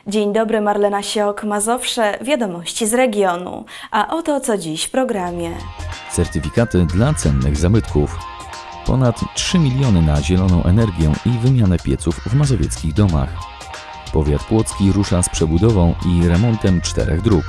Dzień dobry, Marlena Siok, Mazowsze, wiadomości z regionu. A oto co dziś w programie. Certyfikaty dla cennych zabytków. Ponad 3 miliony na zieloną energię i wymianę pieców w mazowieckich domach. Powiat płocki rusza z przebudową i remontem 4 dróg.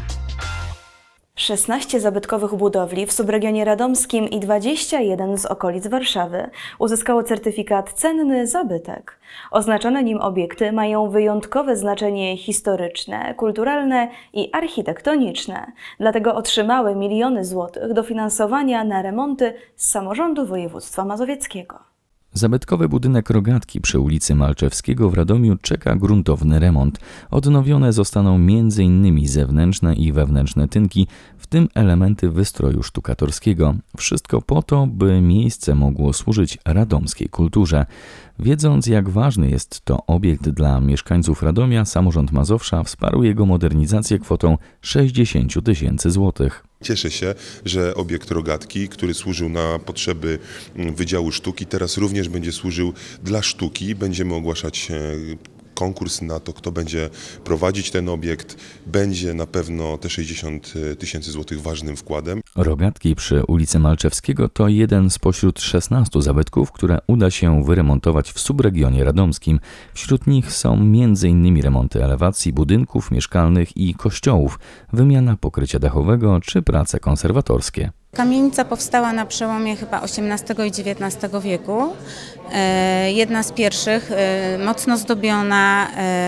16 zabytkowych budowli w subregionie radomskim i 21 z okolic Warszawy uzyskało certyfikat Cenny Zabytek. Oznaczone nim obiekty mają wyjątkowe znaczenie historyczne, kulturalne i architektoniczne. Dlatego otrzymały miliony złotych dofinansowania na remonty z samorządu województwa mazowieckiego. Zabytkowy budynek Rogatki przy ulicy Malczewskiego w Radomiu czeka gruntowny remont. Odnowione zostaną m.in. zewnętrzne i wewnętrzne tynki, w tym elementy wystroju sztukatorskiego. Wszystko po to, by miejsce mogło służyć radomskiej kulturze. Wiedząc, jak ważny jest to obiekt dla mieszkańców Radomia, samorząd Mazowsza wsparł jego modernizację kwotą 60 000 złotych. Cieszę się, że obiekt Rogatki, który służył na potrzeby Wydziału Sztuki, teraz również będzie służył dla sztuki. Będziemy ogłaszać konkurs na to, kto będzie prowadzić ten obiekt. Będzie na pewno te 60 000 złotych ważnym wkładem. Rogatki przy ulicy Malczewskiego to jeden spośród 16 zabytków, które uda się wyremontować w subregionie radomskim. Wśród nich są m.in. remonty elewacji, budynków mieszkalnych i kościołów, wymiana pokrycia dachowego czy prace konserwatorskie. Kamienica powstała na przełomie chyba XVIII i XIX wieku. Jedna z pierwszych, mocno zdobiona,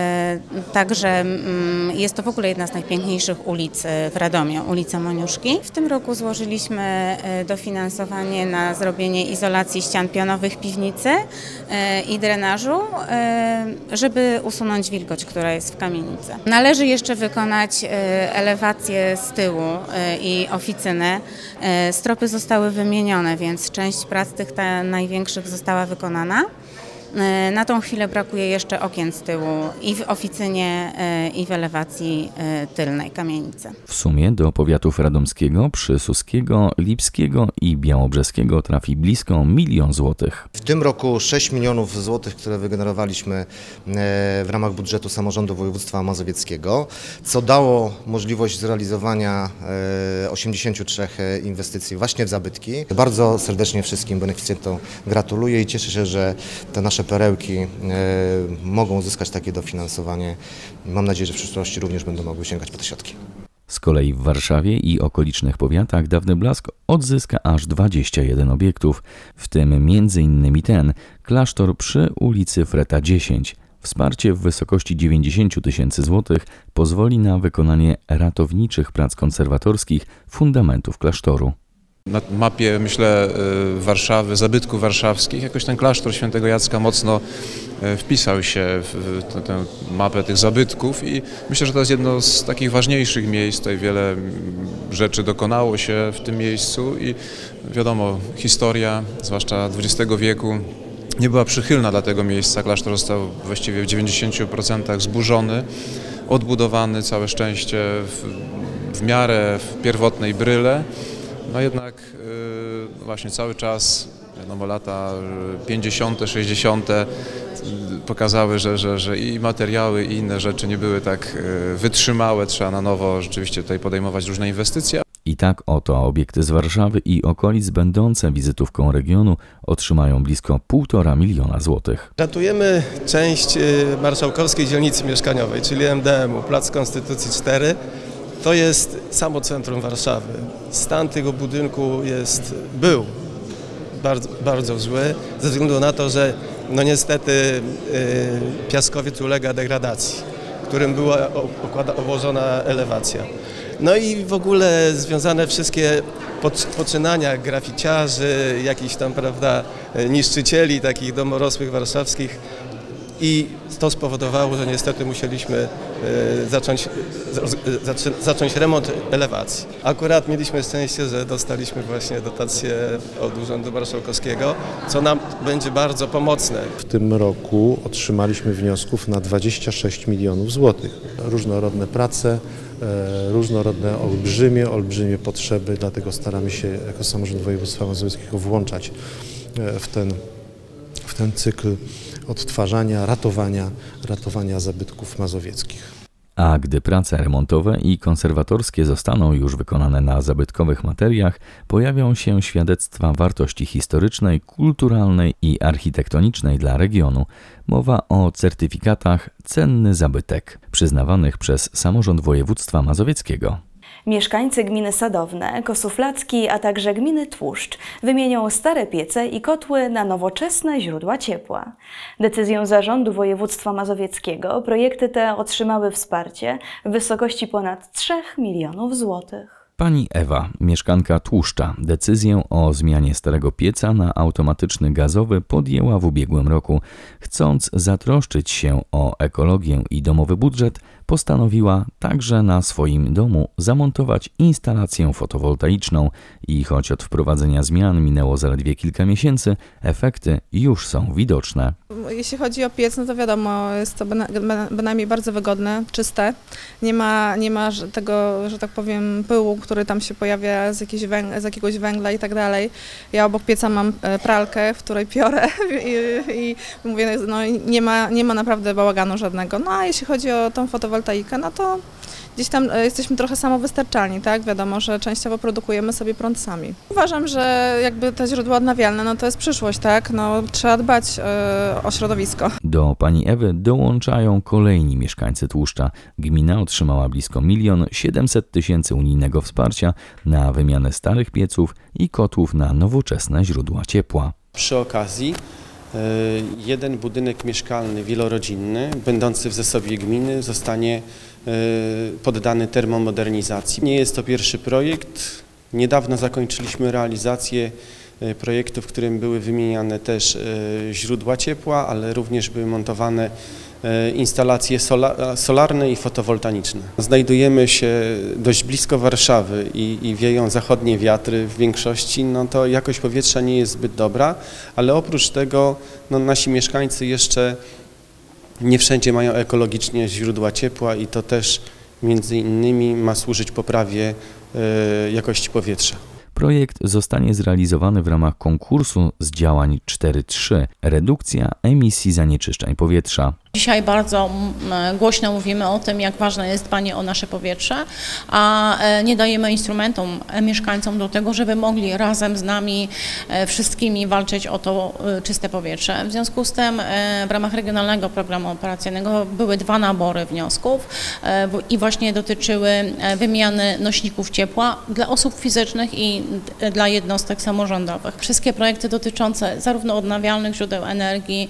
także jest to w ogóle jedna z najpiękniejszych ulic w Radomiu, ulica Moniuszki. W tym roku złożyliśmy dofinansowanie na zrobienie izolacji ścian pionowych piwnicy i drenażu, żeby usunąć wilgoć, która jest w kamienicy. Należy jeszcze wykonać elewację z tyłu i oficynę. Stropy zostały wymienione, więc część prac tych największych została wykonana. Na tą chwilę brakuje jeszcze okien z tyłu i w oficynie, i w elewacji tylnej kamienicy. W sumie do powiatów radomskiego, przysuskiego, lipskiego i białobrzeskiego trafi blisko 1 000 000 złotych. W tym roku 6 milionów złotych, które wygenerowaliśmy w ramach budżetu samorządu województwa mazowieckiego, co dało możliwość zrealizowania 83 inwestycji właśnie w zabytki. Bardzo serdecznie wszystkim beneficjentom gratuluję i cieszę się, że te nasze perełki mogą uzyskać takie dofinansowanie. Mam nadzieję, że w przyszłości również będą mogły sięgać po te środki. Z kolei w Warszawie i okolicznych powiatach Dawny Blask odzyska aż 21 obiektów, w tym m.in. ten, klasztor przy ulicy Freta 10. Wsparcie w wysokości 90 000 złotych pozwoli na wykonanie ratowniczych prac konserwatorskich fundamentów klasztoru. Na mapie, myślę, Warszawy, zabytków warszawskich, jakoś ten klasztor Świętego Jacka mocno wpisał się w tę mapę tych zabytków i myślę, że to jest jedno z takich ważniejszych miejsc. Tutaj wiele rzeczy dokonało się w tym miejscu i wiadomo, historia, zwłaszcza XX wieku, nie była przychylna dla tego miejsca. Klasztor został właściwie w 90% zburzony, odbudowany, całe szczęście w miarę w pierwotnej bryle. No jednak właśnie cały czas, wiadomo, lata 50., 60. pokazały, że i materiały, i inne rzeczy nie były tak wytrzymałe. Trzeba na nowo rzeczywiście tutaj podejmować różne inwestycje. I tak oto obiekty z Warszawy i okolic będące wizytówką regionu otrzymają blisko 1,5 miliona złotych. Ratujemy część marszałkowskiej dzielnicy mieszkaniowej, czyli MDM-u, Plac Konstytucji 4. To jest samo centrum Warszawy. Stan tego budynku był bardzo, bardzo zły, ze względu na to, że no niestety piaskowiec ulega degradacji, którym była obłożona elewacja. No i w ogóle związane wszystkie poczynania graficiarzy, jakichś tam, prawda, niszczycieli takich domorosłych warszawskich. I to spowodowało, że niestety musieliśmy zacząć remont elewacji. Akurat mieliśmy szczęście, że dostaliśmy właśnie dotację od Urzędu Marszałkowskiego, co nam będzie bardzo pomocne. W tym roku otrzymaliśmy wniosków na 26 milionów złotych. Różnorodne prace, różnorodne, olbrzymie potrzeby, dlatego staramy się jako samorząd województwa mazowieckiego włączać w w ten cykl odtwarzania, ratowania zabytków mazowieckich. A gdy prace remontowe i konserwatorskie zostaną już wykonane na zabytkowych materiach, pojawią się świadectwa wartości historycznej, kulturalnej i architektonicznej dla regionu. Mowa o certyfikatach Cenny Zabytek, przyznawanych przez Samorząd Województwa Mazowieckiego. Mieszkańcy gminy Sadowne, Kosuflacki, a także gminy Tłuszcz wymienią stare piece i kotły na nowoczesne źródła ciepła. Decyzją Zarządu Województwa Mazowieckiego projekty te otrzymały wsparcie w wysokości ponad 3 milionów złotych. Pani Ewa, mieszkanka Tłuszcza, decyzję o zmianie starego pieca na automatyczny gazowy podjęła w ubiegłym roku. Chcąc zatroszczyć się o ekologię i domowy budżet, postanowiła także na swoim domu zamontować instalację fotowoltaiczną i choć od wprowadzenia zmian minęło zaledwie kilka miesięcy, efekty już są widoczne. Jeśli chodzi o piec, no to wiadomo, jest to bynajmniej bardzo wygodne, czyste. Nie ma tego, że tak powiem, pyłu, który tam się pojawia z jakiegoś węgla i tak dalej. Ja obok pieca mam pralkę, w której piorę i mówię, no nie ma naprawdę bałaganu żadnego. No a jeśli chodzi o tą fotowoltaikę, no to gdzieś tam jesteśmy trochę samowystarczalni, tak? Wiadomo, że częściowo produkujemy sobie prąd sami. Uważam, że jakby te źródła odnawialne, no to jest przyszłość, tak? No trzeba dbać o środowisko. Do pani Ewy dołączają kolejni mieszkańcy Tłuszcza. Gmina otrzymała blisko 1 700 000 unijnego wsparcia na wymianę starych pieców i kotłów na nowoczesne źródła ciepła. Przy okazji jeden budynek mieszkalny wielorodzinny, będący w zasobie gminy, zostanie poddany termomodernizacji. Nie jest to pierwszy projekt. Niedawno zakończyliśmy realizację projektu, w którym były wymieniane też źródła ciepła, ale również były montowane instalacje solarne i fotowoltaiczne. Znajdujemy się dość blisko Warszawy i wieją zachodnie wiatry w większości, no to jakość powietrza nie jest zbyt dobra, ale oprócz tego no, nasi mieszkańcy jeszcze nie wszędzie mają ekologicznie źródła ciepła i to też między innymi ma służyć poprawie jakości powietrza. Projekt zostanie zrealizowany w ramach konkursu z działań 4.3 redukcja emisji zanieczyszczeń powietrza. Dzisiaj bardzo głośno mówimy o tym, jak ważne jest dbanie o nasze powietrze, a nie dajemy instrumentom mieszkańcom do tego, żeby mogli razem z nami wszystkimi walczyć o to czyste powietrze. W związku z tym w ramach Regionalnego Programu Operacyjnego były 2 nabory wniosków i właśnie dotyczyły wymiany nośników ciepła dla osób fizycznych i dla jednostek samorządowych. Wszystkie projekty dotyczące zarówno odnawialnych źródeł energii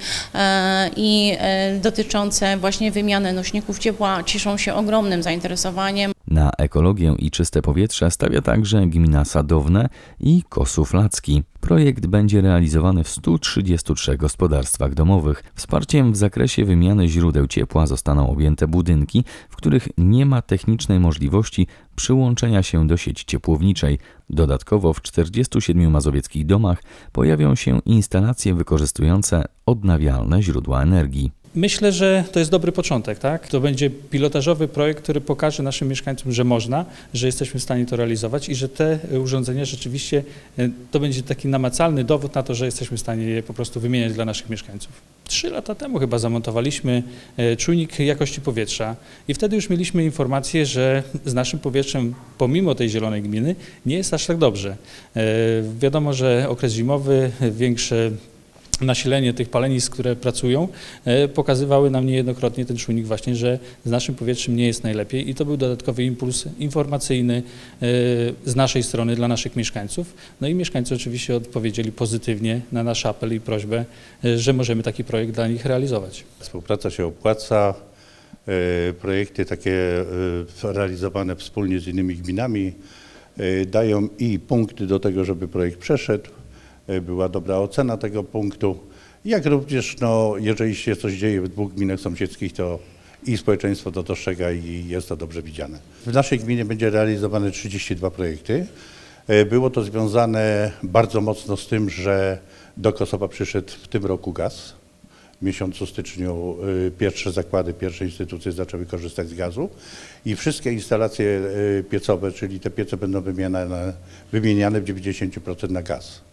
i dotyczące właśnie wymiany nośników ciepła cieszą się ogromnym zainteresowaniem. Na ekologię i czyste powietrze stawia także gmina Sadowne i Kosuflacki. Projekt będzie realizowany w 133 gospodarstwach domowych. Wsparciem w zakresie wymiany źródeł ciepła zostaną objęte budynki, w których nie ma technicznej możliwości przyłączenia się do sieci ciepłowniczej. Dodatkowo w 47 mazowieckich domach pojawią się instalacje wykorzystujące odnawialne źródła energii. Myślę, że to jest dobry początek, tak? To będzie pilotażowy projekt, który pokaże naszym mieszkańcom, że można, że jesteśmy w stanie to realizować i że te urządzenia rzeczywiście to będzie taki namacalny dowód na to, że jesteśmy w stanie je po prostu wymieniać dla naszych mieszkańców. 3 lata temu chyba zamontowaliśmy czujnik jakości powietrza i wtedy już mieliśmy informację, że z naszym powietrzem, pomimo tej zielonej gminy, nie jest aż tak dobrze. Wiadomo, że okres zimowy, większe nasilenie tych palenisk, które pracują, pokazywały nam niejednokrotnie ten czujnik właśnie, że z naszym powietrzem nie jest najlepiej i to był dodatkowy impuls informacyjny z naszej strony dla naszych mieszkańców. No i mieszkańcy oczywiście odpowiedzieli pozytywnie na nasz apel i prośbę, że możemy taki projekt dla nich realizować. Współpraca się opłaca, projekty takie realizowane wspólnie z innymi gminami dają i punkty do tego, żeby projekt przeszedł. Była dobra ocena tego punktu, jak również jeżeli się coś dzieje w 2 gminach sąsiedzkich, to i społeczeństwo to dostrzega i jest to dobrze widziane. W naszej gminie będzie realizowane 32 projekty. Było to związane bardzo mocno z tym, że do Kosowa przyszedł w tym roku gaz. W miesiącu styczniu pierwsze zakłady, pierwsze instytucje zaczęły korzystać z gazu i wszystkie instalacje piecowe, czyli te piece będą wymieniane w 90% na gaz.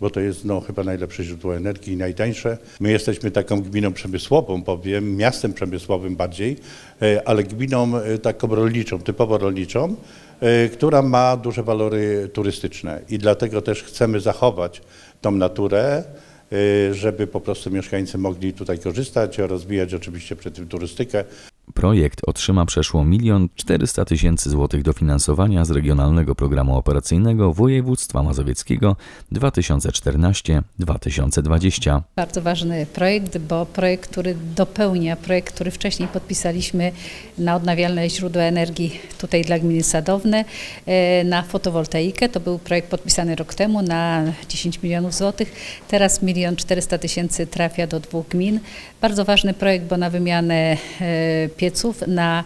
bo to jest chyba najlepsze źródło energii i najtańsze. My jesteśmy taką gminą przemysłową, powiem, miastem przemysłowym bardziej, ale gminą taką rolniczą, typowo rolniczą, która ma duże walory turystyczne i dlatego też chcemy zachować tą naturę, żeby po prostu mieszkańcy mogli tutaj korzystać, rozwijać oczywiście przy tym turystykę. Projekt otrzyma przeszło 1 400 000 złotych dofinansowania z Regionalnego Programu Operacyjnego Województwa Mazowieckiego 2014-2020. Bardzo ważny projekt, bo projekt, który dopełnia projekt, który wcześniej podpisaliśmy na odnawialne źródła energii tutaj dla gminy Sadowne, na fotowoltaikę. To był projekt podpisany rok temu na 10 milionów złotych. Teraz 1 400 000 trafia do 2 gmin. Bardzo ważny projekt, bo na wymianę pieców, na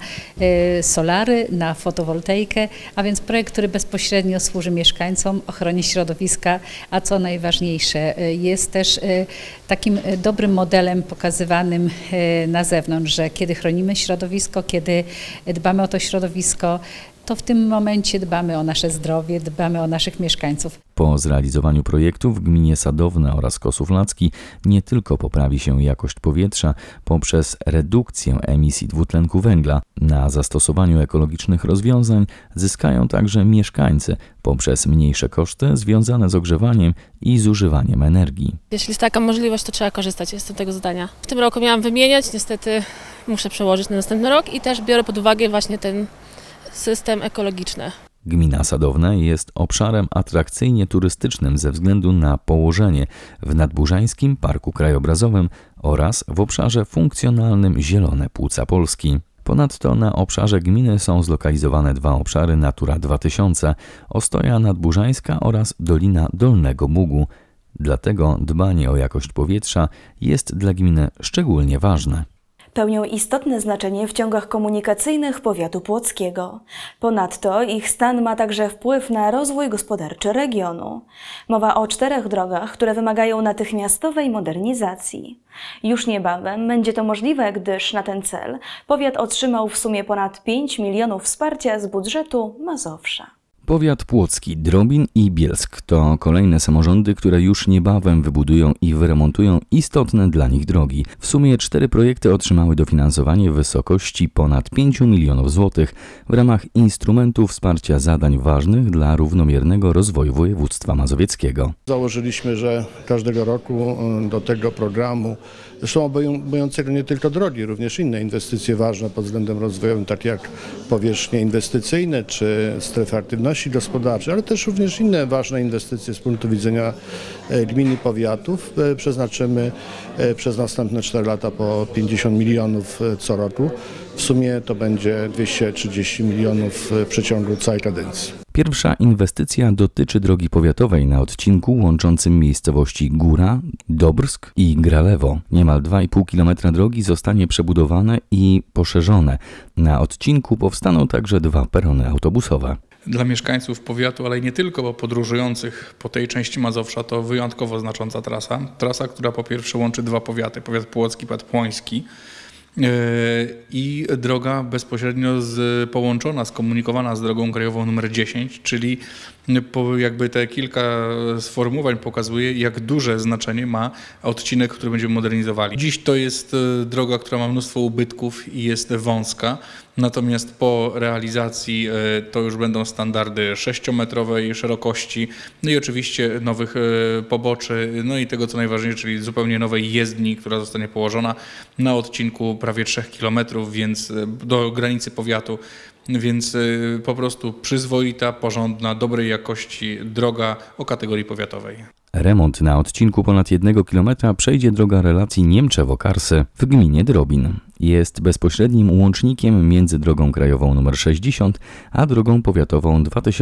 solary, na fotowoltaikę, a więc projekt, który bezpośrednio służy mieszkańcom, ochronie środowiska, a co najważniejsze, jest też takim dobrym modelem pokazywanym na zewnątrz, że kiedy chronimy środowisko, kiedy dbamy o to środowisko, to w tym momencie dbamy o nasze zdrowie, dbamy o naszych mieszkańców. Po zrealizowaniu projektu w gminie Sadowne oraz Kosów Lackich nie tylko poprawi się jakość powietrza poprzez redukcję emisji dwutlenku węgla, na zastosowaniu ekologicznych rozwiązań zyskają także mieszkańcy poprzez mniejsze koszty związane z ogrzewaniem i zużywaniem energii. Jeśli jest taka możliwość, to trzeba korzystać, jestem tego zdania. W tym roku miałam wymieniać, niestety muszę przełożyć na następny rok i też biorę pod uwagę właśnie ten system ekologiczny. Gmina Sadowne jest obszarem atrakcyjnie turystycznym ze względu na położenie w Nadburzańskim Parku Krajobrazowym oraz w obszarze funkcjonalnym Zielone Płuca Polski. Ponadto na obszarze gminy są zlokalizowane 2 obszary Natura 2000, Ostoja Nadburzańska oraz Dolina Dolnego Bugu. Dlatego dbanie o jakość powietrza jest dla gminy szczególnie ważne. Pełnią istotne znaczenie w ciągach komunikacyjnych powiatu płockiego. Ponadto ich stan ma także wpływ na rozwój gospodarczy regionu. Mowa o 4 drogach, które wymagają natychmiastowej modernizacji. Już niebawem będzie to możliwe, gdyż na ten cel powiat otrzymał w sumie ponad 5 milionów wsparcia z budżetu Mazowsza. Powiat płocki, Drobin i Bielsk to kolejne samorządy, które już niebawem wybudują i wyremontują istotne dla nich drogi. W sumie 4 projekty otrzymały dofinansowanie w wysokości ponad 5 milionów złotych w ramach instrumentu wsparcia zadań ważnych dla równomiernego rozwoju województwa mazowieckiego. Założyliśmy, że każdego roku do tego programu, zresztą obejmującego nie tylko drogi, również inne inwestycje ważne pod względem rozwojowym, takie jak powierzchnie inwestycyjne czy strefy aktywności gospodarczej, ale też również inne ważne inwestycje z punktu widzenia gmin i powiatów. Przeznaczymy przez następne 4 lata po 50 milionów co roku. W sumie to będzie 230 milionów w przeciągu całej kadencji. Pierwsza inwestycja dotyczy drogi powiatowej na odcinku łączącym miejscowości Góra, Dobrsk i Gralewo. Niemal 2,5 km drogi zostanie przebudowane i poszerzone. Na odcinku powstaną także 2 perony autobusowe. Dla mieszkańców powiatu, ale i nie tylko, bo podróżujących po tej części Mazowsza to wyjątkowo znacząca trasa. Trasa, która po pierwsze łączy 2 powiaty, powiat płocki, powiat płoński. I droga bezpośrednio połączona, skomunikowana z drogą krajową nr 10, czyli jakby te kilka sformułowań pokazuje, jak duże znaczenie ma odcinek, który będziemy modernizowali. Dziś to jest droga, która ma mnóstwo ubytków i jest wąska, natomiast po realizacji to już będą standardy 6-metrowej szerokości, no i oczywiście nowych poboczy, no i tego co najważniejsze, czyli zupełnie nowej jezdni, która zostanie położona na odcinku prawie 3 km, więc do granicy powiatu, więc po prostu przyzwoita, porządna, dobrej jakości droga o kategorii powiatowej. Remont na odcinku ponad 1 km przejdzie droga relacji Niemczewo-Karsy w gminie Drobin. Jest bezpośrednim łącznikiem między drogą krajową nr 60 a drogą powiatową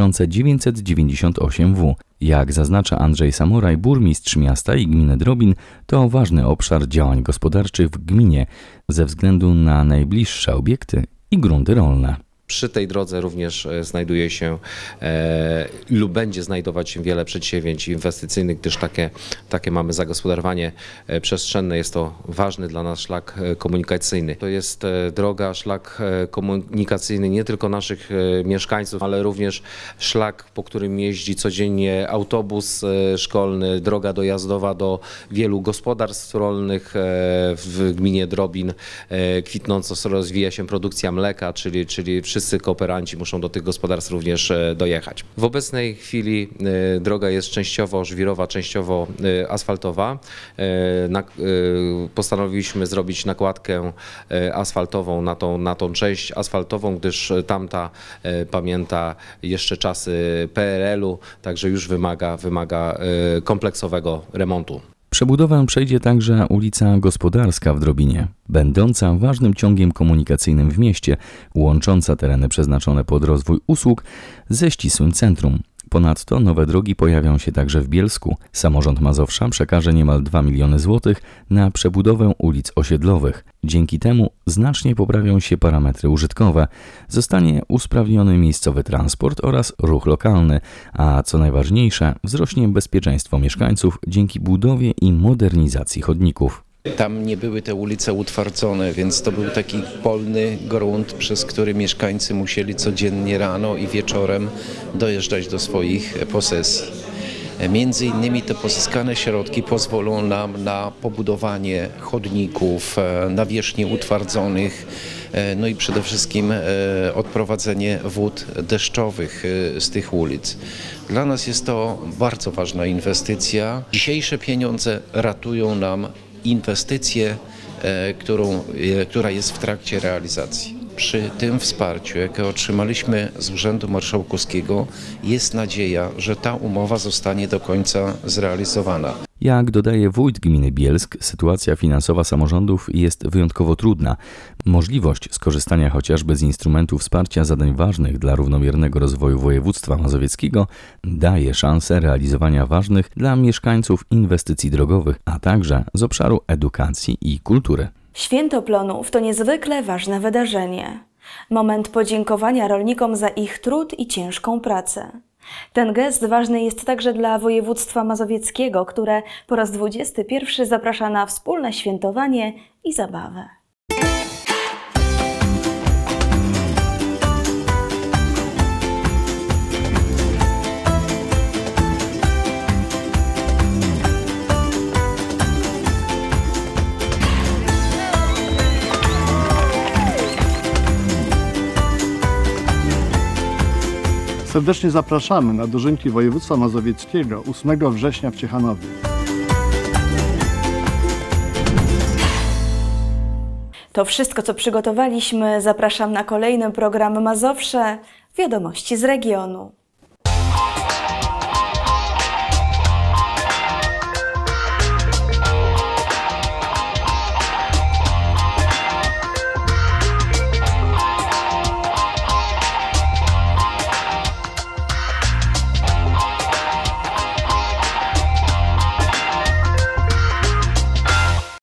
2998W. Jak zaznacza Andrzej Samoraj, burmistrz miasta i gminy Drobin, to ważny obszar działań gospodarczych w gminie ze względu na najbliższe obiekty i grunty rolne. Przy tej drodze również znajduje się lub będzie znajdować się wiele przedsięwzięć inwestycyjnych, gdyż takie mamy zagospodarowanie przestrzenne. Jest to ważny dla nas szlak komunikacyjny. To jest droga, szlak komunikacyjny nie tylko naszych mieszkańców, ale również szlak, po którym jeździ codziennie autobus szkolny, droga dojazdowa do wielu gospodarstw rolnych w gminie Drobin. Kwitnąco rozwija się produkcja mleka, czyli wszyscy kooperanci muszą do tych gospodarstw również dojechać. W obecnej chwili droga jest częściowo żwirowa, częściowo asfaltowa. Postanowiliśmy zrobić nakładkę asfaltową na tą część asfaltową, gdyż tamta pamięta jeszcze czasy PRL-u, także już wymaga kompleksowego remontu. Przebudowę przejdzie także ulica Gospodarska w Drobinie, będąca ważnym ciągiem komunikacyjnym w mieście, łącząca tereny przeznaczone pod rozwój usług ze ścisłym centrum. Ponadto nowe drogi pojawią się także w Bielsku. Samorząd Mazowsza przekaże niemal 2 miliony złotych na przebudowę ulic osiedlowych. Dzięki temu znacznie poprawią się parametry użytkowe, zostanie usprawniony miejscowy transport oraz ruch lokalny, a co najważniejsze, wzrośnie bezpieczeństwo mieszkańców dzięki budowie i modernizacji chodników. Tam nie były te ulice utwardzone, więc to był taki polny grunt, przez który mieszkańcy musieli codziennie rano i wieczorem dojeżdżać do swoich posesji. Między innymi te pozyskane środki pozwolą nam na pobudowanie chodników, nawierzchni utwardzonych, no i przede wszystkim odprowadzenie wód deszczowych z tych ulic. Dla nas jest to bardzo ważna inwestycja. Dzisiejsze pieniądze ratują nam inwestycję, która jest w trakcie realizacji. Przy tym wsparciu, jakie otrzymaliśmy z Urzędu Marszałkowskiego, jest nadzieja, że ta umowa zostanie do końca zrealizowana. Jak dodaje wójt gminy Bielsk, sytuacja finansowa samorządów jest wyjątkowo trudna. Możliwość skorzystania chociażby z instrumentu wsparcia zadań ważnych dla równomiernego rozwoju województwa mazowieckiego daje szansę realizowania ważnych dla mieszkańców inwestycji drogowych, a także z obszaru edukacji i kultury. Święto Plonów to niezwykle ważne wydarzenie. Moment podziękowania rolnikom za ich trud i ciężką pracę. Ten gest ważny jest także dla województwa mazowieckiego, które po raz 21 zaprasza na wspólne świętowanie i zabawę. Serdecznie zapraszamy na dożynki województwa mazowieckiego 8 września w Ciechanowie. To wszystko, co przygotowaliśmy. Zapraszam na kolejny program Mazowsze. Wiadomości z regionu.